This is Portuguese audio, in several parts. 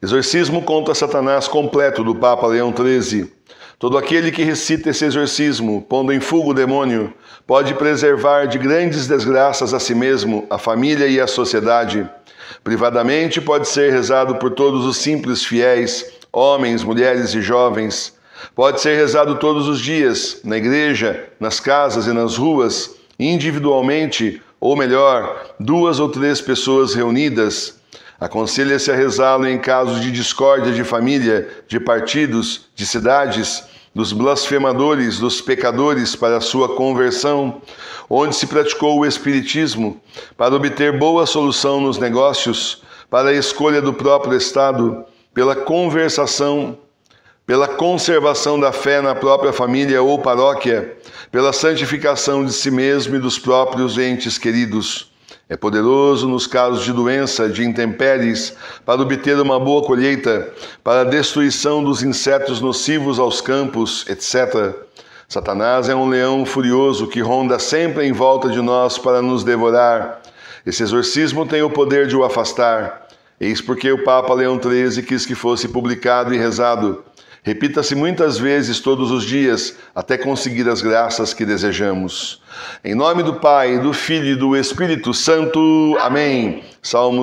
Exorcismo contra Satanás completo do Papa Leão XIII. Todo aquele que recita esse exorcismo, pondo em fuga o demônio, pode preservar de grandes desgraças a si mesmo, a família e a sociedade. Privadamente pode ser rezado por todos os simples fiéis, homens, mulheres e jovens. Pode ser rezado todos os dias, na igreja, nas casas e nas ruas, individualmente, ou melhor, 2 ou 3 pessoas reunidas. Aconselha-se a rezá-lo em casos de discórdia de família, de partidos, de cidades, dos blasfemadores, dos pecadores para a sua conversão, onde se praticou o espiritismo, para obter boa solução nos negócios, para a escolha do próprio Estado, pela conservação da fé na própria família ou paróquia, pela santificação de si mesmo e dos próprios entes queridos. É poderoso nos casos de doença, de intempéries, para obter uma boa colheita, para a destruição dos insetos nocivos aos campos, etc. Satanás é um leão furioso que ronda sempre em volta de nós para nos devorar. Esse exorcismo tem o poder de o afastar. Eis porque o Papa Leão XIII quis que fosse publicado e rezado. Repita-se muitas vezes todos os dias, até conseguir as graças que desejamos. Em nome do Pai, do Filho e do Espírito Santo. Amém. Salmo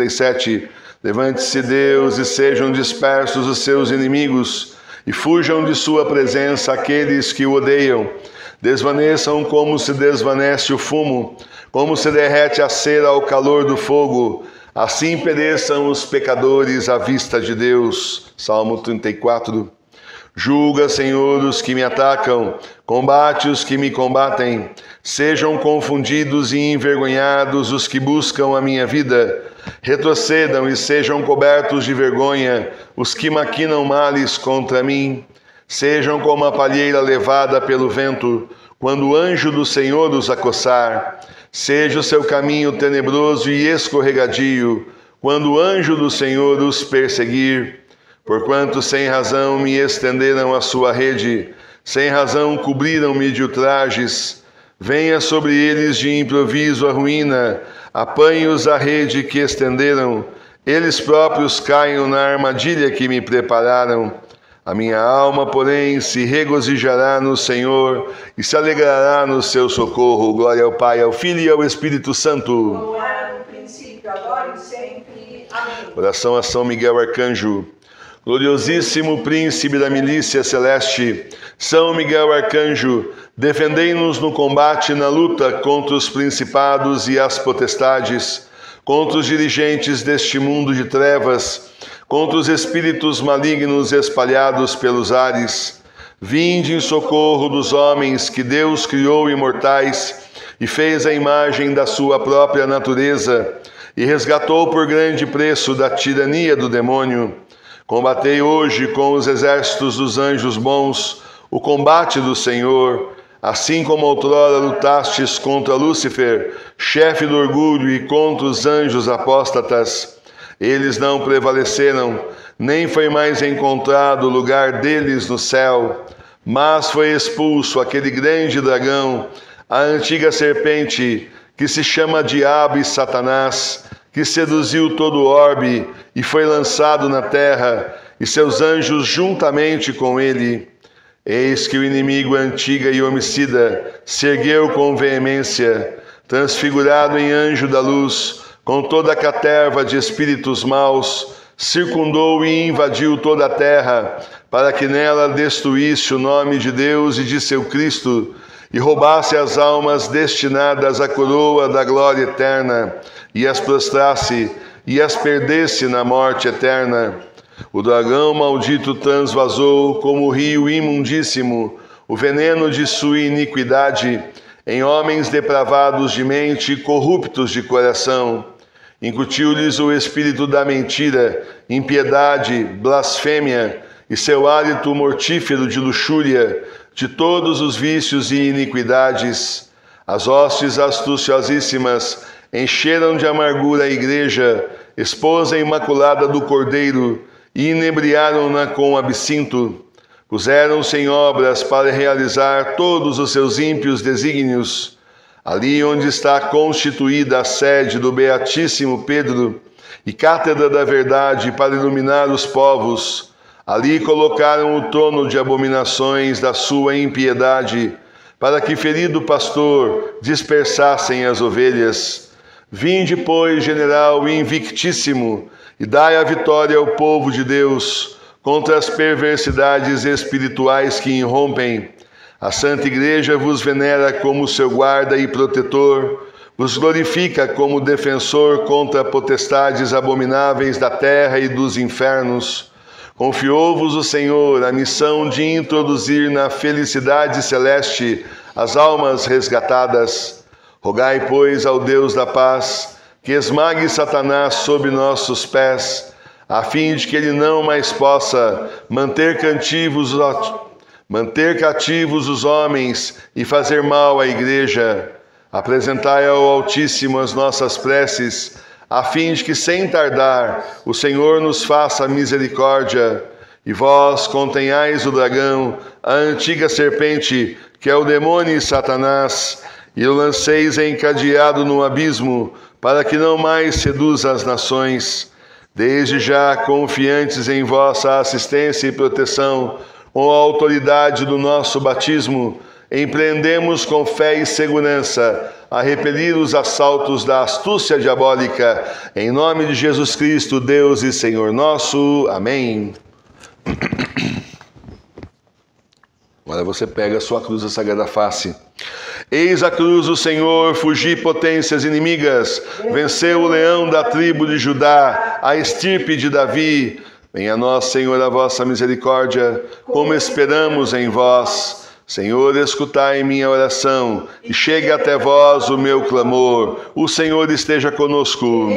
67. Levante-se Deus e sejam dispersos os seus inimigos, e fujam de sua presença aqueles que o odeiam. Desvaneçam como se desvanece o fumo, como se derrete a cera ao calor do fogo. Assim pereçam os pecadores à vista de Deus. Salmo 34. Julga, Senhor, os que me atacam, combate os que me combatem. Sejam confundidos e envergonhados os que buscam a minha vida. Retrocedam e sejam cobertos de vergonha os que maquinam males contra mim. Sejam como a palheira levada pelo vento, quando o anjo do Senhor os acossar. Seja o seu caminho tenebroso e escorregadio, quando o anjo do Senhor os perseguir. Porquanto sem razão me estenderam a sua rede, sem razão cobriram-me de ultrajes. Venha sobre eles de improviso a ruína, apanhe-os a rede que estenderam, eles próprios caiam na armadilha que me prepararam. A minha alma, porém, se regozijará no Senhor e se alegrará no seu socorro. Glória ao Pai, ao Filho e ao Espírito Santo. Como era no princípio, agora e sempre. Amém. Oração a São Miguel Arcanjo. Gloriosíssimo Príncipe da milícia celeste, São Miguel Arcanjo, defendei-nos no combate e na luta contra os principados e as potestades, contra os dirigentes deste mundo de trevas, contra os espíritos malignos espalhados pelos ares. Vinde em socorro dos homens que Deus criou imortais e fez a imagem da sua própria natureza e resgatou por grande preço da tirania do demônio. Combatei hoje com os exércitos dos anjos bons o combate do Senhor, assim como outrora lutastes contra Lúcifer, chefe do orgulho, e contra os anjos apóstatas. Eles não prevaleceram, nem foi mais encontrado o lugar deles no céu, mas foi expulso aquele grande dragão, a antiga serpente, que se chama Diabo e Satanás, que seduziu todo o orbe e foi lançado na terra, e seus anjos juntamente com ele. Eis que o inimigo antiga e homicida se ergueu com veemência, transfigurado em anjo da luz, com toda a caterva de espíritos maus, circundou e invadiu toda a terra, para que nela destruísse o nome de Deus e de seu Cristo, e roubasse as almas destinadas à coroa da glória eterna, e as prostrasse e as perdesse na morte eterna. O dragão maldito transvasou como rio imundíssimo o veneno de sua iniquidade em homens depravados de mente e corruptos de coração. Incutiu-lhes o espírito da mentira, impiedade, blasfêmia e seu hálito mortífero de luxúria, de todos os vícios e iniquidades. As hostes astuciosíssimas encheram de amargura a igreja, esposa imaculada do Cordeiro, e inebriaram-na com absinto. Puseram-se em obras para realizar todos os seus ímpios desígnios. Ali onde está constituída a sede do Beatíssimo Pedro, e cátedra da verdade para iluminar os povos. Ali colocaram o trono de abominações da sua impiedade, para que, ferido pastor, dispersassem as ovelhas. Vinde, pois, general invictíssimo, e dai a vitória ao povo de Deus contra as perversidades espirituais que irrompem. A Santa Igreja vos venera como seu guarda e protetor, vos glorifica como defensor contra potestades abomináveis da terra e dos infernos. Confiou-vos o Senhor a missão de introduzir na felicidade celeste as almas resgatadas. Rogai, pois, ao Deus da paz, que esmague Satanás sob nossos pés, a fim de que ele não mais possa manter cativos os homens e fazer mal à Igreja. Apresentai ao Altíssimo as nossas preces, a fim de que, sem tardar, o Senhor nos faça misericórdia. E vós contenhais o dragão, a antiga serpente, que é o demônio e Satanás, e o lanceis encadeado no abismo, para que não mais seduza as nações. Desde já, confiantes em vossa assistência e proteção, com a autoridade do nosso batismo, empreendemos com fé e segurança a repelir os assaltos da astúcia diabólica, em nome de Jesus Cristo, Deus e Senhor nosso. Amém. Agora você pega a sua cruz da Sagrada Face. Eis a cruz do Senhor, fugi potências inimigas, venceu o leão da tribo de Judá, a estirpe de Davi. Venha a nós, Senhor, a vossa misericórdia, como esperamos em vós. Senhor, escutai minha oração, e chegue até vós o meu clamor. O Senhor esteja conosco.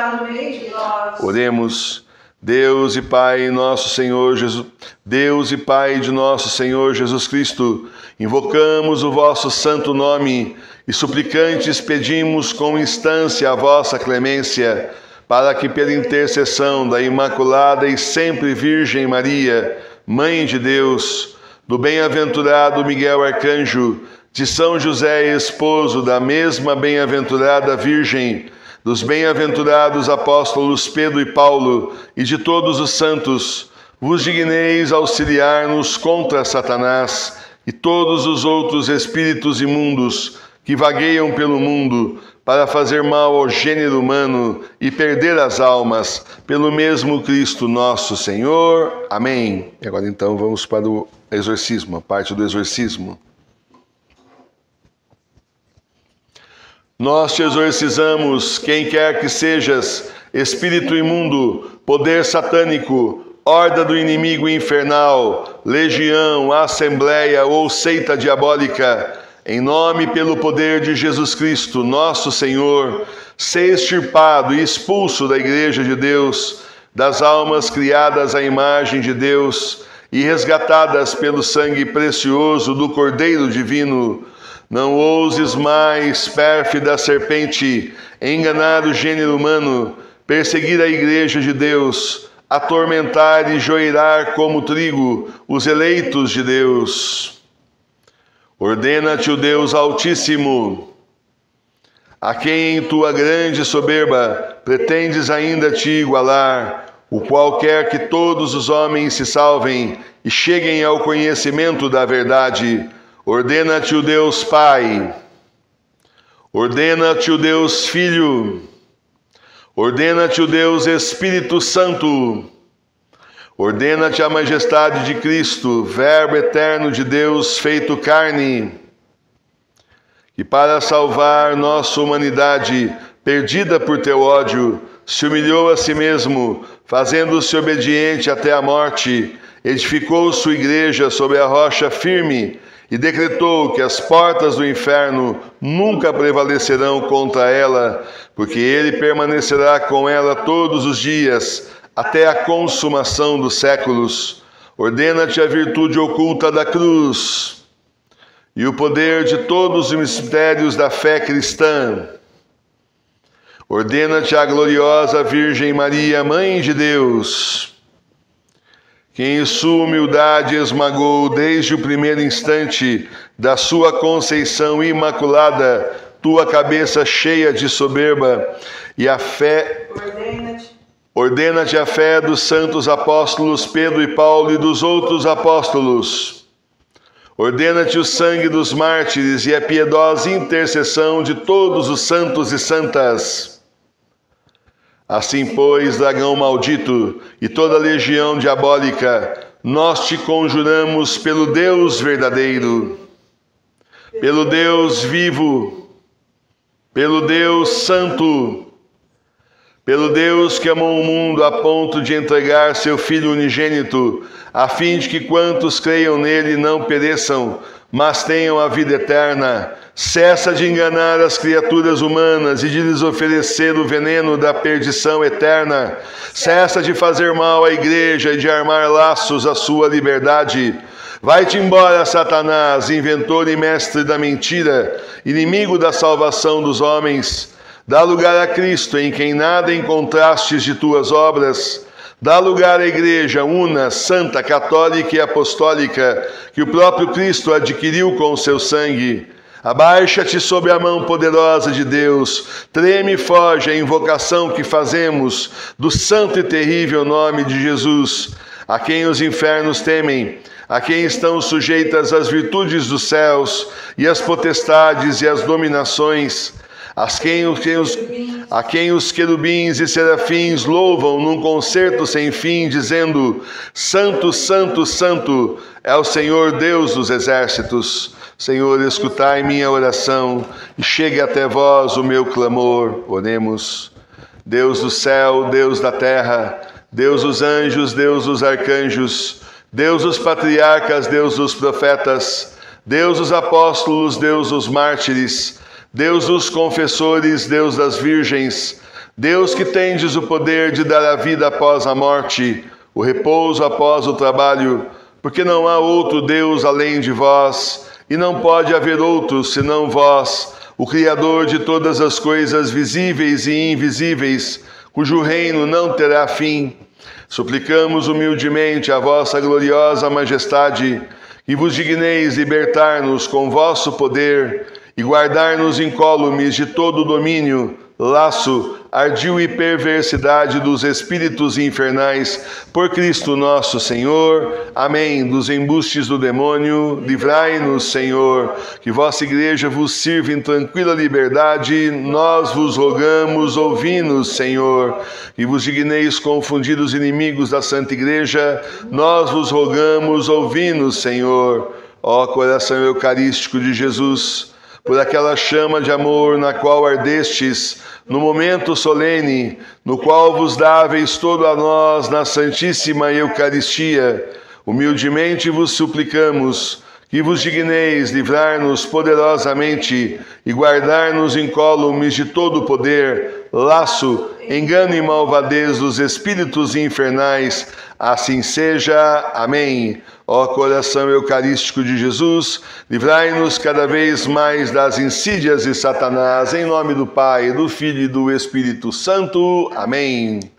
Oremos. Deus e Pai nosso Senhor Jesus, Deus e Pai de nosso Senhor Jesus Cristo, invocamos o vosso santo nome e suplicantes pedimos com instância a vossa clemência, para que pela intercessão da Imaculada e sempre Virgem Maria, Mãe de Deus, do bem-aventurado Miguel Arcanjo, de São José, esposo da mesma bem-aventurada Virgem, dos bem-aventurados apóstolos Pedro e Paulo e de todos os santos, vos digneis auxiliar-nos contra Satanás e todos os outros espíritos imundos que vagueiam pelo mundo para fazer mal ao gênero humano e perder as almas, pelo mesmo Cristo nosso Senhor. Amém. E agora então vamos para o exorcismo, a parte do exorcismo. Nós te exorcizamos, quem quer que sejas, espírito imundo, poder satânico, horda do inimigo infernal, legião, assembleia ou seita diabólica, em nome e pelo poder de Jesus Cristo, nosso Senhor, ser extirpado e expulso da Igreja de Deus, das almas criadas à imagem de Deus e resgatadas pelo sangue precioso do Cordeiro Divino. Não ouses mais, pérfida serpente, enganar o gênero humano, perseguir a Igreja de Deus, atormentar e joirar como trigo os eleitos de Deus. Ordena-te o Deus Altíssimo, a quem em tua grande soberba pretendes ainda te igualar, o qual quer que todos os homens se salvem e cheguem ao conhecimento da verdade. Ordena-te o Deus Pai, ordena-te o Deus Filho, ordena-te o Deus Espírito Santo, ordena-te a majestade de Cristo, Verbo eterno de Deus feito carne, que para salvar nossa humanidade, perdida por teu ódio, se humilhou a si mesmo, fazendo-se obediente até a morte, edificou sua igreja sobre a rocha firme, e decretou que as portas do inferno nunca prevalecerão contra ela, porque ele permanecerá com ela todos os dias, até a consumação dos séculos. Ordena-te a virtude oculta da cruz e o poder de todos os mistérios da fé cristã. Ordena-te a gloriosa Virgem Maria, Mãe de Deus, que em sua humildade esmagou desde o primeiro instante da sua conceição imaculada tua cabeça cheia de soberba, e a fé Ordena-te a fé dos santos apóstolos Pedro e Paulo e dos outros apóstolos. Ordena-te o sangue dos mártires e a piedosa intercessão de todos os santos e santas. Assim, pois, dragão maldito e toda legião diabólica, nós te conjuramos pelo Deus verdadeiro, pelo Deus vivo, pelo Deus santo, pelo Deus que amou o mundo a ponto de entregar seu Filho unigênito, a fim de que quantos creiam nele não pereçam, mas tenham a vida eterna. Cessa de enganar as criaturas humanas e de lhes oferecer o veneno da perdição eterna. Cessa de fazer mal à igreja e de armar laços à sua liberdade. Vai-te embora, Satanás, inventor e mestre da mentira, inimigo da salvação dos homens. Dá lugar a Cristo, em quem nada encontrastes de tuas obras. Dá lugar à igreja una, santa, católica e apostólica, que o próprio Cristo adquiriu com o seu sangue. Abaixa-te sob a mão poderosa de Deus, treme e foge a invocação que fazemos do santo e terrível nome de Jesus, a quem os infernos temem, a quem estão sujeitas as virtudes dos céus e as potestades e as dominações, a quem os querubins e serafins louvam num concerto sem fim, dizendo: Santo, Santo, Santo é o Senhor Deus dos exércitos. Senhor, escutai minha oração e chegue até vós o meu clamor. Oremos. Deus do céu, Deus da terra, Deus dos anjos, Deus dos arcanjos, Deus dos patriarcas, Deus dos profetas, Deus dos apóstolos, Deus dos mártires, Deus dos confessores, Deus das virgens, Deus que tendes o poder de dar a vida após a morte, o repouso após o trabalho, porque não há outro Deus além de vós, e não pode haver outro senão vós, o Criador de todas as coisas visíveis e invisíveis, cujo reino não terá fim. Suplicamos humildemente a vossa gloriosa majestade, que vos digneis libertar-nos com vosso poder e guardar-nos incólumes de todo domínio, laço, ardil e perversidade dos espíritos infernais, por Cristo nosso Senhor. Amém. Dos embustes do demônio, livrai-nos, Senhor. Que vossa igreja vos sirva em tranquila liberdade, nós vos rogamos, ouvi-nos, Senhor. Que vos digneis confundir os inimigos da Santa Igreja, nós vos rogamos, ouvi-nos, Senhor. Ó coração eucarístico de Jesus, por aquela chama de amor na qual ardestes, no momento solene, no qual vos dáveis todo a nós na Santíssima Eucaristia, humildemente vos suplicamos que vos digneis livrar-nos poderosamente e guardar-nos incólumes de todo o poder, laço, engano e malvadez dos espíritos infernais. Assim seja. Amém. Ó coração eucarístico de Jesus, livrai-nos cada vez mais das insídias de Satanás, em nome do Pai, do Filho e do Espírito Santo. Amém.